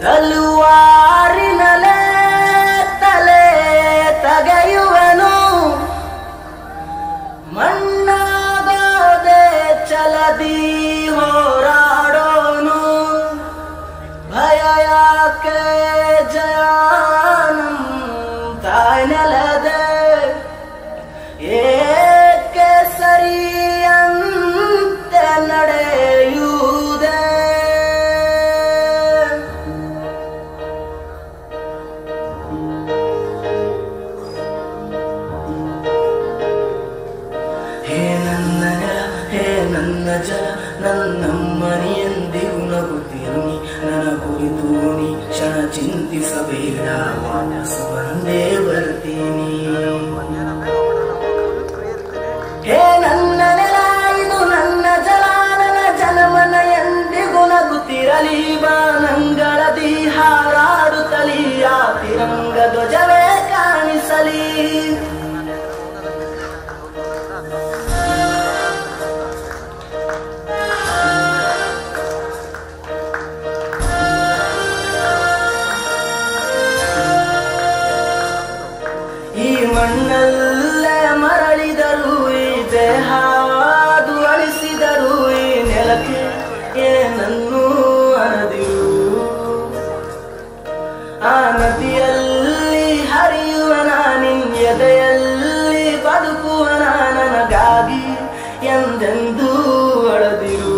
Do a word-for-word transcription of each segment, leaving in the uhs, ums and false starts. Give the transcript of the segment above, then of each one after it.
ತಲುವಾರಿನಲೇ ತಲೆ ತಗೆಯುವೆನು ಮಣ್ಣಾಗದೆ ಛಲದಿ ಹೋರಾಡೋನು ಭಯ ಯಾಕೆ ಜಯಾನಂ ತಾಯ್ನೆಲದೆ ಏಕೆ ಸರಿಯಂತೆ ನಡೆಯುವುದೇ ಹೇ ನನ್ನ ನೆಲ ಹೇ ನನ್ನ ಜಲ ನನ್ನಮ್ಮನಿ ಎಂದಿಗೂ ನಗುತ್ತಿರುನಿ ನನ್ನ ಕುರಿತು ನೀ ಕ್ಷಣ ಚಿಂತಿಸಬೇಡ ವಾಪಸ್ ಬಂದೇ ಬರ್ತೀನಿ ಹೇ ನನ್ನ ನೆಲ ಇದು ನನ್ನ ಜಲ ನನ್ನ ಜನಮನ ಎಂದಿಗೂ ನಗುತ್ತಿರಲಿ ಬಾನಂಗಳದಿ ಹಾರಾಡುತ್ತಲಿ ಆ ತಿರಂಗ ಧ್ವಜವೇ ಕಾಣಿಸಲಿ ಈ ಮಣ್ಣಲ್ಲೇ ಮರಳಿದರು ಈ ದೇಹ ಅದು ಅಳಿಸಿದರು ಈ ನೆಲಕ್ಕೆ ಏನನ್ನೂ ಅನದಿರು ಆ ನದಿಯಲ್ಲಿ ಹರಿಯುವನ ನಿನ್ಯದೆಯಲ್ಲಿ ಬದುಕುವನ ನನಗಾಗಿ ಎಂದೆಂದೂ ಅಳದಿರು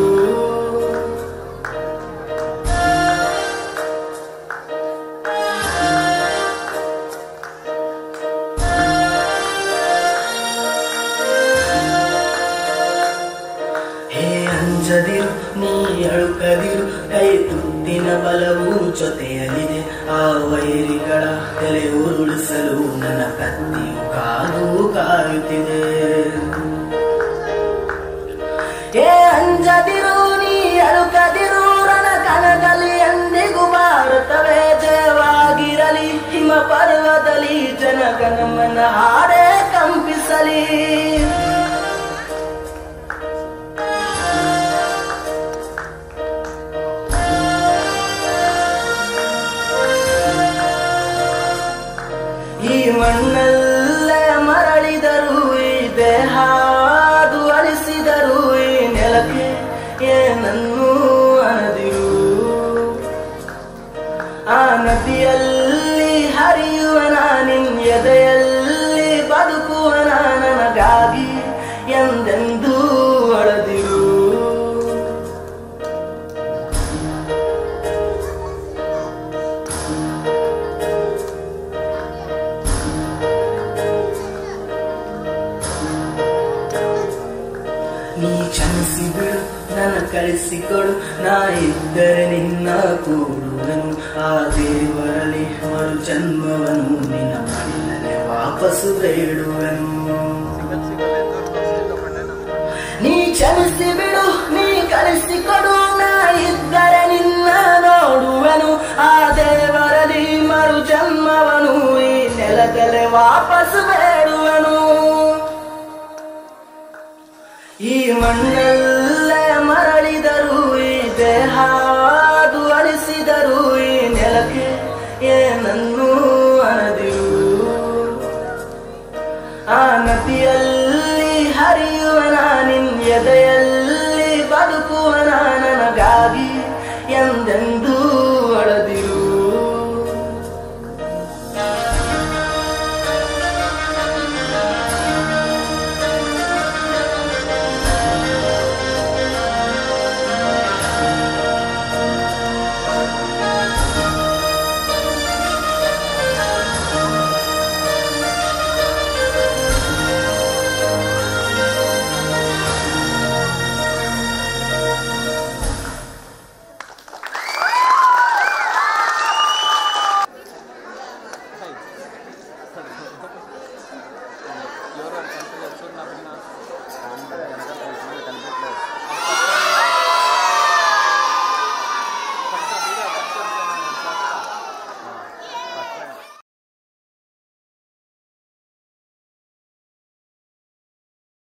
ಅಂಜದಿರು ನೀ ಅಳುಕದಿರು ಕೈ ತುತ್ತಿನ ಬಲವು ಜೊತೆಯಲ್ಲಿದೆ ಆ ವೈರಿಗಳ ತಲೆ ಉರುಳಿಸಲು ನನ್ನ ಕತ್ತಿಯು ಕಾದು ಕಾಯುತ್ತಿದೆ ಏ ಅಂಜದಿರು ನೀ ಅಳುಕದಿರು ರಣ ಕಣದಲ್ಲಿ ಎಂದಿಗೂ ಭಾರತವೇ ಜಯವಾಗಿರಲಿ ಹಿಮ ಪರ್ವದಲ್ಲಿ ಜನಗಣಮನ ಹಾಡೇ ಕಂಪಿಸಲಿ ಈ ಮಣ್ಣಲ್ಲೇ ಮರಳಿದರು ಈ ದೇಹ ಅದು ಅಳಿಸಿದರು ಈ ನೆಲಕ್ಕೆ ಏನನ್ನೂ ಅನದಿರು ಆ ನದಿಯಲ್ಲಿ ಹರಿಯುವನ ನಿನ್ಯದೆಯಲ್ಲಿ ಬದುಕುವನ ನನಗಾಗಿ ಎಂದೆಂದೂ ಅಳದಿರು ನೀ ಕ್ಷಮಿಸಿ ಬಿಡು ನನ್ನ ಕಳಿಸಿಕೊಡು ನಾ ಇದ್ದರೆ ನಿನ್ನ ಕೂಡುವನು ಆ ದೇವರಲ್ಲಿ ಮರು ಜನ್ಮವನು ನಿನ್ನ ಮಡಿಲಲ್ಲೇ ವಾಪಸ್ಸು ಬೇಡುವನು ನೀ ಕ್ಷಮಿಸಿ ಬಿಡು ನೀ ಕಳಿಸಿಕೊಡು